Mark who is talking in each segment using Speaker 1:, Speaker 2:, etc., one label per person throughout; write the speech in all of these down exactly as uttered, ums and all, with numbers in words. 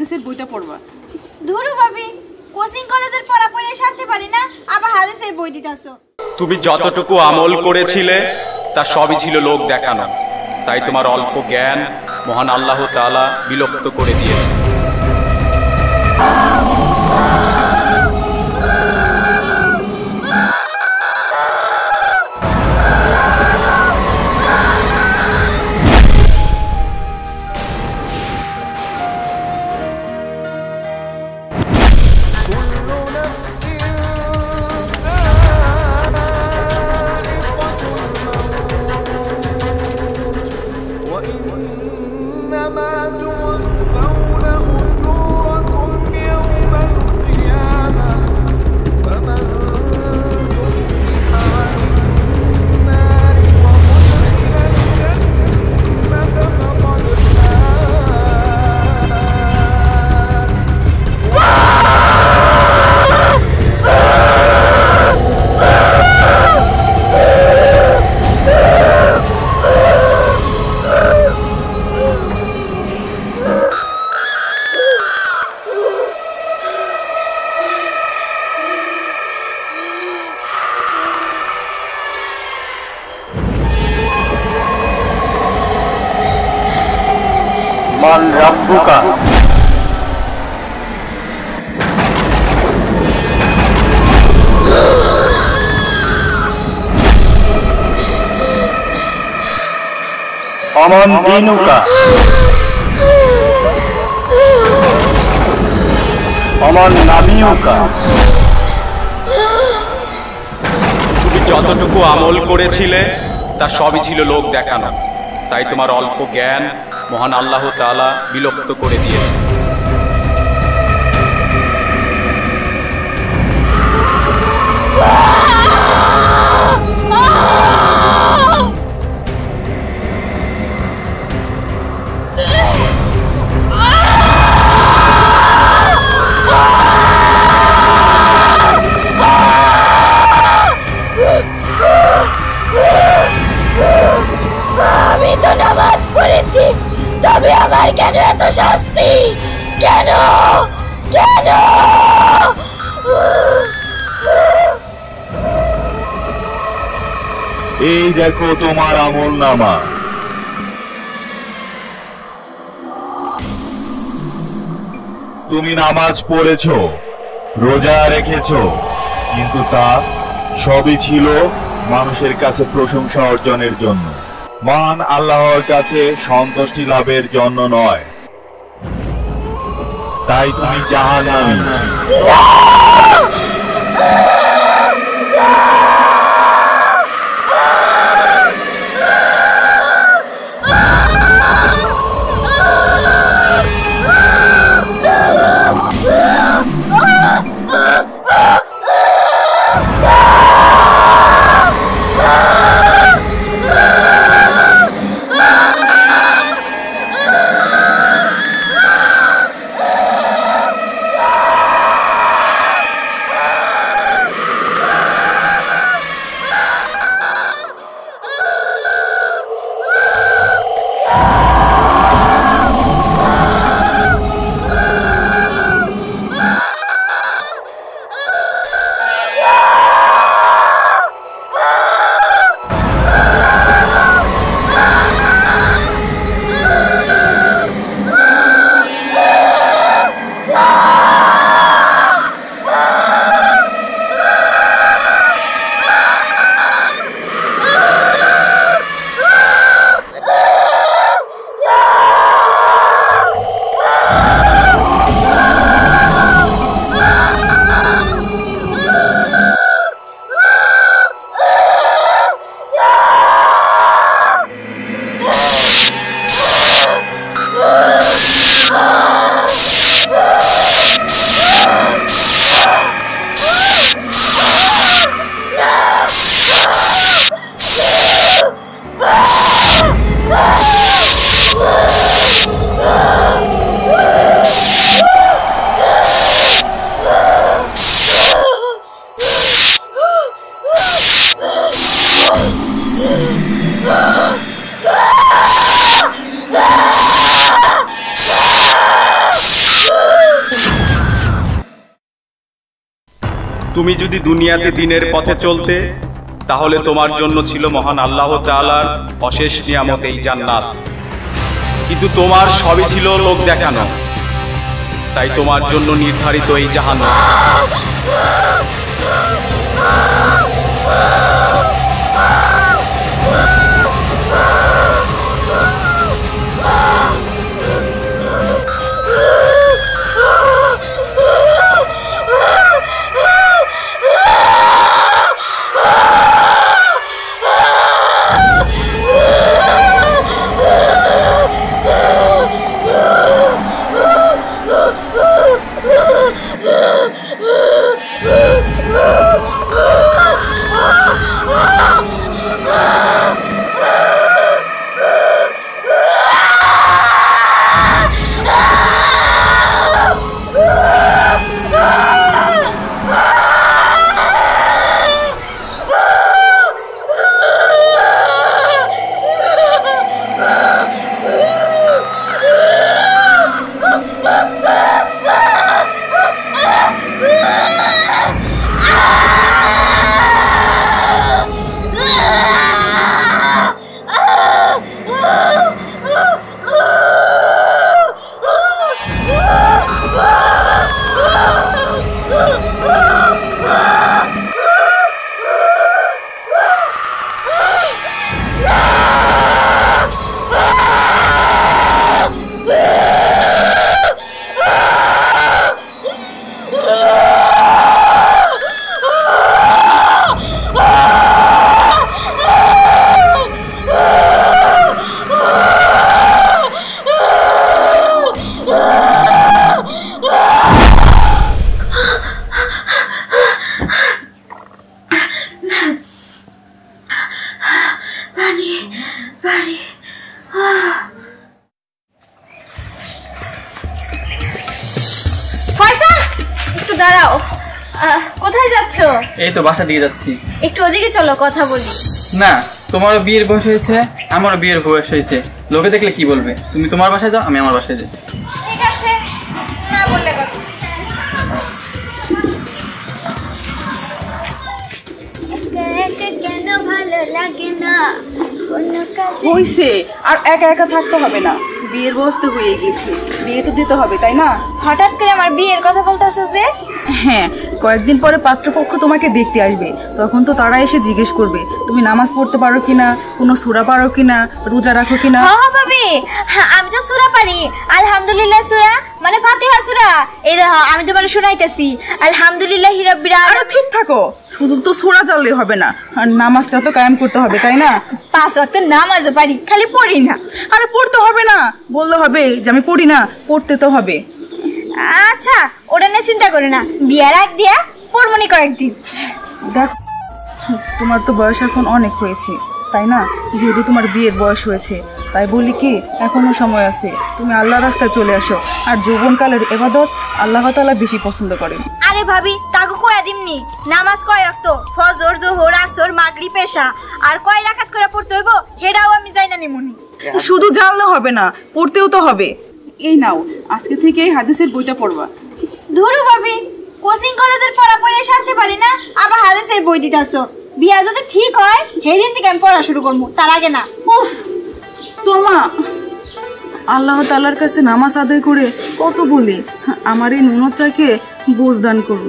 Speaker 1: হাদিসের বইটা পড়বা।
Speaker 2: ধুরু ভাবি, কোচিং কলেজের পড়া পড়ে সারতে পারি না, আবার হাদিসের বই দিতাছো।
Speaker 3: তুমি যতটুকু আমল করেছিলে তা সবই ছিল লোক দেখানো, তাই তোমার অল্প জ্ঞান মহান আল্লাহ তাআলা বিলুপ্ত করে দিয়েছে।
Speaker 4: মান রাব্বুকা, অমান দীনুকা, অমান নাবিয়ুকা।
Speaker 3: তুমি যতটুকু আমল করেছিলে তা সবই ছিল লোক দেখানো, তাই তোমার অল্প জ্ঞান মহান আল্লাহ তাআলা বিলুপ্ত করে দিয়েছে।
Speaker 5: আমি তো নামাজ পড়েছি, তবে আমার কেন এত শাস্তি? কেন কেন?
Speaker 4: এই দেখো তোমার আমলনামা। তুমি নামাজ পড়েছো, রোজা রেখেছো, কিন্তু তা সবই ছিল মানুষের কাছে প্রশংসা অর্জনের জন্য, মান আল্লাহর কাছে সন্তুষ্টি লাভের জন্য নয়। তাই তুমি জাহান্নামী।
Speaker 3: তুমি যদি দুনিয়াতে দিনের পথে চলতে, তাহলে তোমার জন্য ছিল মহান আল্লাহ তাআলার অশেষ নিয়ামত এই জান্নাত। কিন্তু তোমার সবই ছিল লোক দেখানো, তাই তোমার জন্য নির্ধারিত এই জাহান্নাম।
Speaker 2: দাঁড়াও, কোথায় যাচ্ছ?
Speaker 1: এই তো বাসা দিয়ে যাচ্ছি।
Speaker 2: একটু ওদিকে চলো, কথা বলি।
Speaker 1: না, তোমারও বিয়ের বয়স হয়েছে, আমারও বিয়ের বয়স হয়েছে, লোকে দেখলে কি বলবে? তুমি তোমার বাসায় যাও, আমি আমার বাসায় যাই।
Speaker 2: ঠিক আছে, না বললে কথা। কেন ভালো লাগে না কোনো কাজে?
Speaker 6: হইছে, আর একা একা থাকতে হবে না, বিয়ের বয়স তো হয়ে গেছে, বিয়ে তো দিতে হবে, তাই না?
Speaker 2: হঠাৎ করে আমার বিয়ের কথা বলতেছো যে?
Speaker 6: হ্যাঁ, কয়েকদিন পরে পাত্রপক্ষ তোমাকে দেখতে আসবে, তখন তো তারা এসে জিজ্ঞেস করবে তুমি নামাজ পড়তে পারো কিনা, কোনো সূরা পারো কিনা, রোজা রাখো কিনা।
Speaker 2: হ্যাঁ হ্যাঁ ভাবি, আমি তো সূরা পারি, আলহামদুলিল্লাহ সূরা মানে ফাতিহা সূরা। এই দেখো আমি তোমারে শোনাইতেছি, আলহামদুলিল্লাহি রাব্বিল আলামিন।
Speaker 6: আরে চুপ থাকো, শুধু তো সূরা জানলে হবে না, আর নামাজটা তো কায়েম করতে হবে, তাই না?
Speaker 2: পাঁচ ওয়াক্ত নামাজও পারি, খালি পড়ি না।
Speaker 6: আরে পড়তে হবে না, বললে হবে যে আমি পড়ি না, পড়তে তো হবে।
Speaker 2: আচ্ছা, ওটা নিয়ে চিন্তা করে না, বিয়ার আগ দিয়া পড়মনি কয়েকদিন।
Speaker 6: দেখ, তোমার তো বয়স এখন অনেক হয়েছে, তাই না? যেহেতু তোমার বিয়ের বয়স হয়েছে, তাই বলি কি এখনো সময় আছে, তুমি আল্লাহর রাস্তায় চলে আসো। আর যৌবনকালের ইবাদত আল্লাহ তাআলা বেশি পছন্দ করেন।
Speaker 2: আরে ভাবি, তাকে কয়া দিমনি নামাজ কয় ওয়াক্ত, ফজর, যোহর, আসর, মাগরিব, এশা, আর কয় রাকাত করে পড়তে হইব হেডাও আমি যাই না নিমুনি।
Speaker 6: শুধু জানলে হবে না, পড়তেও তো হবে। এই নাও, আজকে থেকে এই হাদিসের বইটা পড়বা।
Speaker 2: ধরু ভাবি, কোচিং কলেজের পড়া পড়ে সারতে পারি না, আবার হাদিসের বই দিতাছো। বিয়া যদি ঠিক হয় সেদিন থেকে আমি পড়া শুরু করবো, তার আগে না। উফ
Speaker 6: তোমা, আল্লাহ তাআলার কাছে নামাজ আদায় করে কত বলি, আমার এই নুনচাকে বোঝ দান করুন।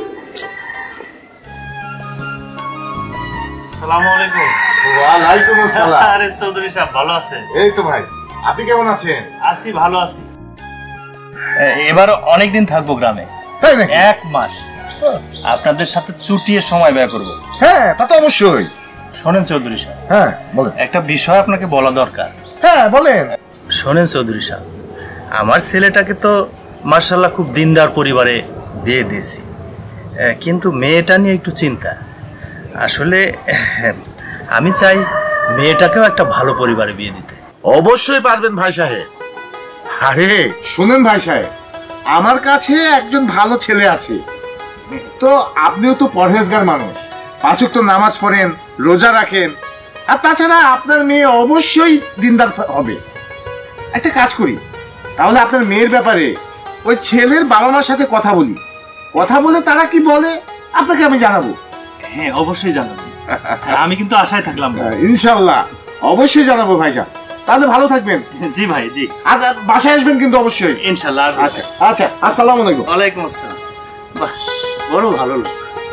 Speaker 7: আসসালামু আলাইকুম।
Speaker 8: ওয়ালাইকুম আসসালাম।
Speaker 7: আরে চৌধুরী সাহেব ভালো আছেন?
Speaker 8: এই তো ভাই, আপনি কেমন আছেন?
Speaker 7: আছি, ভালো আছি। এবার অনেকদিন থাকবো গ্রামে,
Speaker 8: তাই নাকি?
Speaker 7: এক মাস আপনাদের সাথে চুটিয়ে সময় ব্যয় করব।
Speaker 8: হ্যাঁ, তা তো অবশ্যই।
Speaker 7: শোনেন চৌধুরী সাহেব,
Speaker 8: হ্যাঁ বলেন।
Speaker 7: একটা বিষয় আপনাকে বলা দরকার।
Speaker 8: হ্যাঁ বলেন।
Speaker 7: শোনেন চৌধুরী সাহেব, আমার ছেলেটাকে তো মার্শাল্লাহ খুব দিনদার পরিবারে বিয়ে দিয়েছি, কিন্তু মেয়েটা নিয়ে একটু চিন্তা। আসলে আমি চাই মেয়েটাকেও একটা ভালো পরিবারে বিয়ে দিতে।
Speaker 8: অবশ্যই পারবেন ভাই সাহেব। আরে শুনেন ভাই সাহেব, আমার কাছে একজন ভালো ছেলে আছে, তো আপনিও তো পরহেজগার মানুষ, পাঁচ ওয়াক্ত নামাজ পড়েন, রোজা রাখেন, আর তাছাড়া আপনার মেয়ে অবশ্যই দিনদার হবে। একটা কাজ করি, তাহলে আপনার মেয়ের ব্যাপারে ওই ছেলের বাবা মার সাথে কথা বলি, কথা বলে তারা কি বলে আপনাকে আমি জানাবো।
Speaker 7: হ্যাঁ অবশ্যই জানাবো, আমি কিন্তু আশায় থাকলাম।
Speaker 8: ইনশাল্লাহ অবশ্যই জানাবো ভাইজান। তাহলে ভালো থাকবেন।
Speaker 7: জি ভাই জি।
Speaker 8: আচ্ছা বাসায় আসবেন কিন্তু অবশ্যই।
Speaker 7: ইনশাল্লাহ।
Speaker 8: আচ্ছা আচ্ছা, আসসালামু আলাইকুম।
Speaker 7: ওয়ালাইকুম আসসালাম। বাহ, বড় ভালো লোক।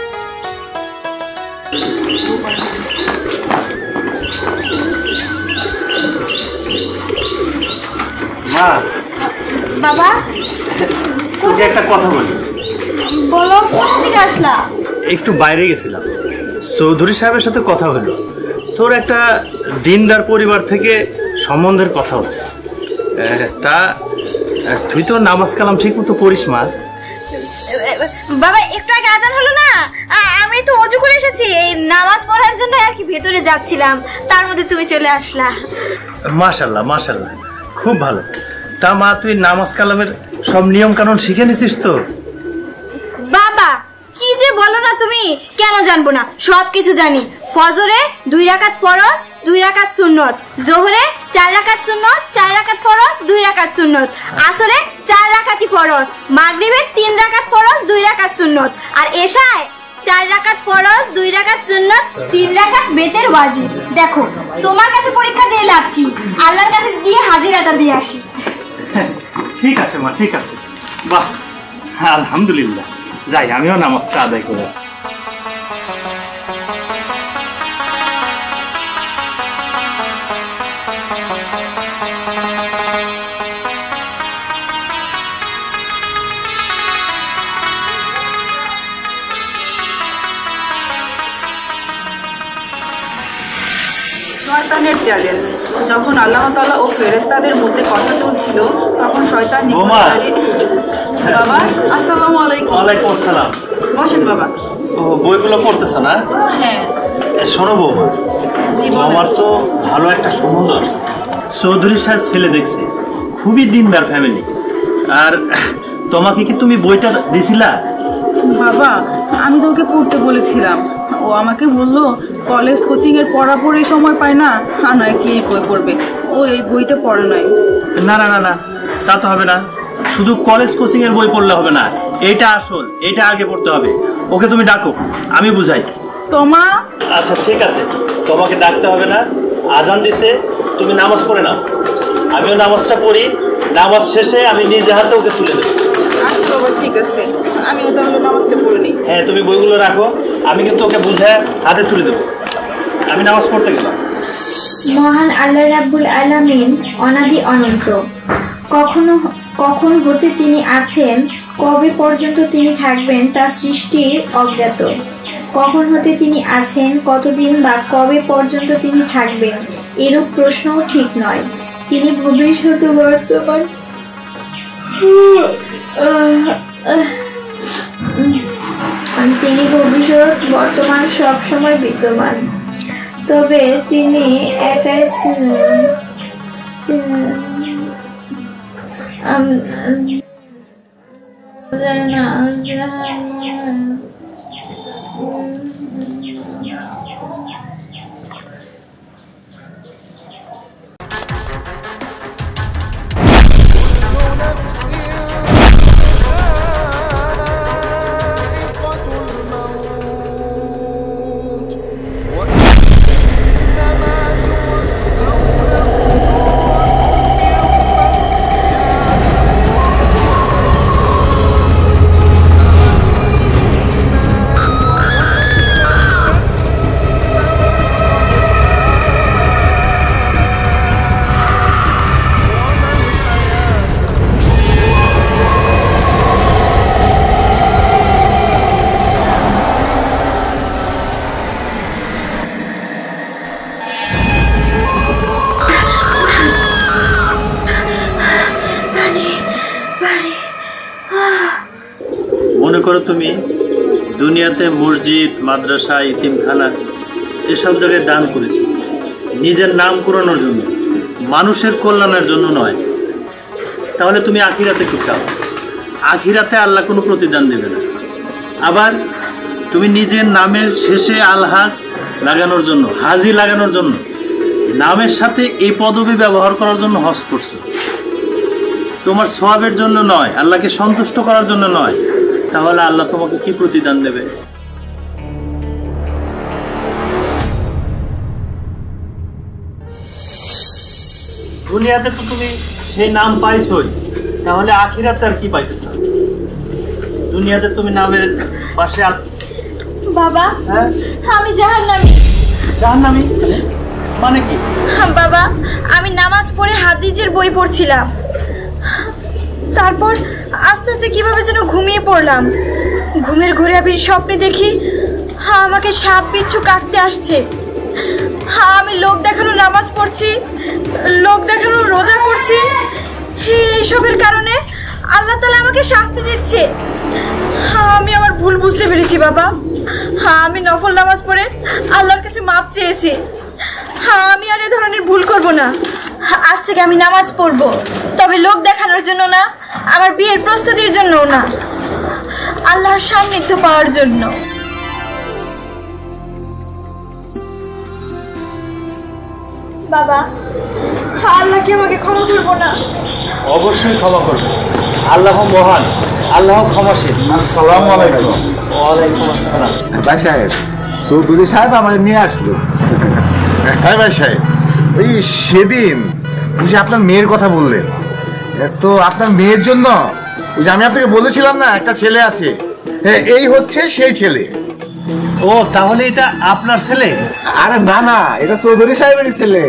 Speaker 7: মা,
Speaker 2: বাবা
Speaker 7: তোকে একটা কথা বলি।
Speaker 2: বলো, কোথা থেকে আসলা?
Speaker 7: একটু বাইরে গেছিলাম, চৌধুরী সাহেবের সাথে কথা হলো। তোর একটা দিনদার পরিবার থেকে সম্বন্ধের কথা হচ্ছে। তা তুই তো নামাজ কালাম ঠিক মতো পড়িস মা?
Speaker 2: বাবা একটু আগে আজান হলো না, আমি তো অজু করে এসেছি, এই নামাজ পড়ার জন্য আর কি ভেতরে যাচ্ছিলাম, তার মধ্যে তুমি চলে আসলা।
Speaker 7: মাশাআল্লাহ মাশাআল্লাহ, খুব ভালো। তা মা, তুই নামাজ কালামের সব নিয়ম কানুন শিখে নিছিস তো?
Speaker 2: বাবা কি যে বলো না তুমি, কেন জানবো না, সব কিছু জানি। ফজরে দুই রাকাত ফরজ, দুই রাকাত সুন্নত। জোহরে চার রাকাত সুন্নত, চার রাকাত ফরজ, দুই রাকাত সুন্নত। আসরে চার রাকাতই ফরজ। মাগরিবে তিন রাকাত ফরজ, দুই রাকাত সুন্নত। আর এশায় চার রাকাত ফরজ, দুই রাকাত সুন্নত, তিন রাকাত বেতের ওয়াজিব। দেখো তোমার কাছে পরীক্ষা দিয়ে লাভ কি, আল্লাহর কাছে গিয়ে হাজিরাটা দিয়ে আসি।
Speaker 7: ঠিক আছে মা, ঠিক আছে। বাহ, আলহামদুলিল্লাহ। যাই, আমিও নামাজটা আদায় করে আসি।
Speaker 6: শয়তানের চ্যালেঞ্জ। যখন আল্লাহ তাআলা ও ফেরেশতাদের মধ্যে কথা চলছিল, তখন শয়তান নিকটে
Speaker 7: বোমা।
Speaker 6: দাঁড়িয়ে, বাবা আসসালামু আলাইকুম।
Speaker 7: ওয়ালাইকুম আসসালাম।
Speaker 6: বসেন বাবা।
Speaker 7: ও, বইগুলো পড়তেছ না?
Speaker 6: হ্যাঁ।
Speaker 7: এ, শোনো বৌমা,
Speaker 6: জি বলেন।
Speaker 7: আমার তো ভালো একটা সম্বন্ধ আছে। চৌধুরী সাহেব ছেলে দেখছে, খুবই দিনদার ফ্যামিলি। আর তোমাকে কি তুমি বইটা দিছিলা?
Speaker 6: বাবা আমি তো ওকে পড়তে বলেছিলাম, ও আমাকে বললো কলেজ কোচিং এর পড়াপড়ি সময় পায় না, আর নয় কি এই বই পড়বে, ও এই বইটা পড়ে নাই।
Speaker 7: না না না না, তা তো হবে না। শুধু কলেজ কোচিং এর বই পড়লে হবে না, এইটা আসল, এইটা আগে পড়তে হবে। ওকে তুমি ডাকো, আমি বুঝাই।
Speaker 6: তোমা।
Speaker 7: আচ্ছা ঠিক আছে, তোমাকে ডাকতে হবে না। আজান দিছে, তুমি নামাজ পড়ে নাও, আমিও নামাজটা পড়ি। নামাজ শেষে আমি নিজে হাতে ওকে তুলে দেবো।
Speaker 6: আচ্ছা বাবা ঠিক আছে, আমিও তাহলে নামাজটা পড়ে নিই।
Speaker 7: হ্যাঁ, তুমি বইগুলো রাখো, আমি কিন্তু ওকে বুঝে হাতে তুলে দেবো। আমি নামাজ পড়তে গেলাম।
Speaker 2: মহান আল্লাহ রাব্বুল আলামিন অনাদি অনন্ত, কখনো কখন হতে তিনি আছেন, কবে পর্যন্ত তিনি থাকবেন তা সৃষ্টির অজ্ঞাত। কখন হতে তিনি আছেন, কতদিন বা কবে পর্যন্ত তিনি থাকবেন, এরূপ প্রশ্নও ঠিক নয়। তিনি ভবিষ্যৎ বর্তমান তিনি ভবিষ্যৎ বর্তমান সব সময় বিদ্যমান। তবে তিনি একাই ছিলেন।
Speaker 7: মনে করো তুমি দুনিয়াতে মসজিদ, মাদ্রাসা, ইতিমখানা এসব জায়গায় দান করেছো নিজের নাম কুড়ানোর জন্য, মানুষের কল্যাণের জন্য নয়। তাহলে তুমি আখিরাতে কি চাও? আখিরাতে আল্লাহ কোনো প্রতিদান দেবে না। আবার তুমি নিজের নামের শেষে আলহাজ লাগানোর জন্য, হাজি লাগানোর জন্য, নামের সাথে এই পদবি ব্যবহার করার জন্য হজ করছো, তোমার সওয়াবের জন্য নয়, আল্লাহকে সন্তুষ্ট করার জন্য নয়। তাহলে আল্লাহ তোমাকে কি প্রতিদান দেবে? দুনিয়াতে তো তুমি সেই নাম পাইছই, তাহলে আখিরাতে আর কি পাইতেছ? দুনিয়াতে তুমি নামের পাশে আর
Speaker 2: বাবা
Speaker 7: হ্যাঁ
Speaker 2: আমি জাহান্নামী।
Speaker 7: জাহান্নামী মানে কি?
Speaker 2: বাবা আমি নামাজ পড়ে হাদিসের বই পড়ছিলাম, তারপর আস্তে আস্তে কিভাবে যেন ঘুমিয়ে পড়লাম। ঘুমের ঘোরে আমি স্বপ্নে দেখি হ্যাঁ আমাকে সাপ বিচ্ছু কাটতে আসছে। হ্যাঁ আমি লোক দেখানো নামাজ পড়ছি, লোক দেখানো রোজা করছি, এইসবের কারণে আল্লাহ তাআলা আমাকে শাস্তি দিচ্ছে। হ্যাঁ আমি আমার ভুল বুঝতে পেরেছি বাবা। হ্যাঁ আমি নফল নামাজ পড়ে আল্লাহর কাছে মাপ চেয়েছি। হ্যাঁ আমি আর এ ধরনের ভুল করব না। আজ থেকে আমি নামাজ পড়ব, তবে লোক দেখানোর জন্য না, আমার বিয়ের প্রস্তুতির জন্যও না, আল্লাহর সান্নিধ্য পাওয়ার জন্য। বাবা আল্লাহ কি আমাকে ক্ষমা করবো না?
Speaker 7: অবশ্যই ক্ষমা করবে, আল্লাহ মহান, আল্লাহ ক্ষমাশীল।
Speaker 8: আসসালামু আলাইকুম।
Speaker 7: ওয়ালাইকুম আসসালাম।
Speaker 9: ভাই সাহেব, চৌধুরী সাহেব আমার নিয়ে আসলো।
Speaker 8: হ্যাঁ ভাই সাহেব, ওই সেদিন ওই যে আপনার মেয়ের কথা বললেন, তো আপনার মেয়ের জন্য ওই যে আমি আপনাকে বলেছিলাম না একটা ছেলে আছে, এই হচ্ছে সেই ছেলে।
Speaker 7: ও তাহলে এটা আপনার ছেলে?
Speaker 9: আরে না না, এটা চৌধুরী সাহেবেরই ছেলে।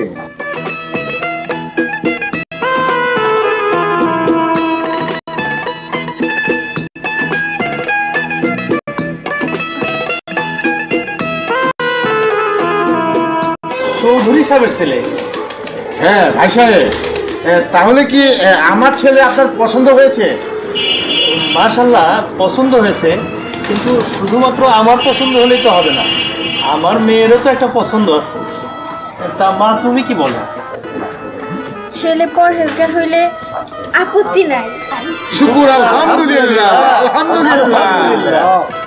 Speaker 7: চৌধুরী সাহেবের ছেলে?
Speaker 8: হ্যাঁ ভাই সাহেব, তাহলে কি আমার ছেলে আপনার পছন্দ হয়েছে?
Speaker 7: মাশাআল্লাহ পছন্দ হয়েছে, কিন্তু শুধুমাত্র আমার পছন্দ হলেই তো হবে না, আমার মেয়েরও তো একটা পছন্দ আছে। তা মা তুমি কি বলো?
Speaker 2: ছেলে পরহেজগার হইলে আপত্তি নাই।
Speaker 8: শুকুর আলহামদুলিল্লাহ, আলহামদুলিল্লাহ।